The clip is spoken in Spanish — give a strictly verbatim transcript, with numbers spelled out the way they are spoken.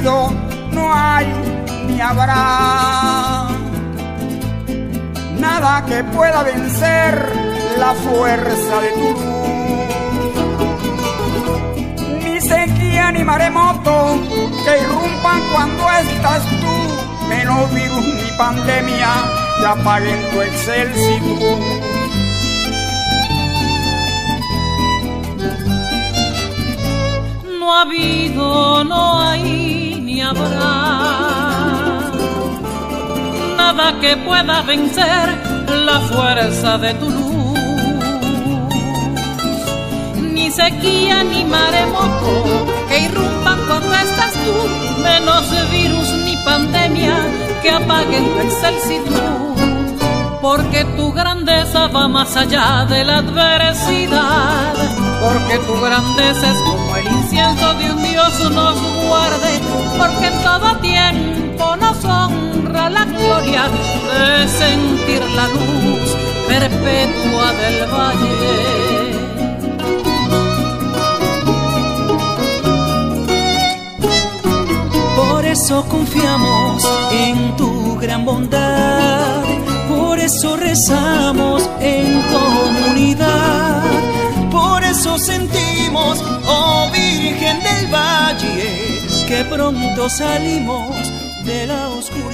habido, no hay ni habrá nada que pueda vencer la fuerza de tu luz. Ni sequía ni maremoto que irrumpan cuando estás tú, menos virus ni pandemia que apaguen tu excelsitud. No ha habido, no hay ni habrá nada que pueda vencer la fuerza de tu luz. Ni sequía ni maremoto que irrumpan cuando estás tú, menos virus ni pandemia que apaguen tu excelsitud. Porque tu grandeza va más allá de la adversidad, porque tu grandeza es como el incienso de un Dios nos guarde, porque en todo tiempo nos honra la gloria de sentir la luz perpetua del valle. Por eso confiamos en tu gran bondad, por eso rezamos en comunidad, por eso sentimos, oh Virgen del Valle, que pronto salimos de la oscuridad.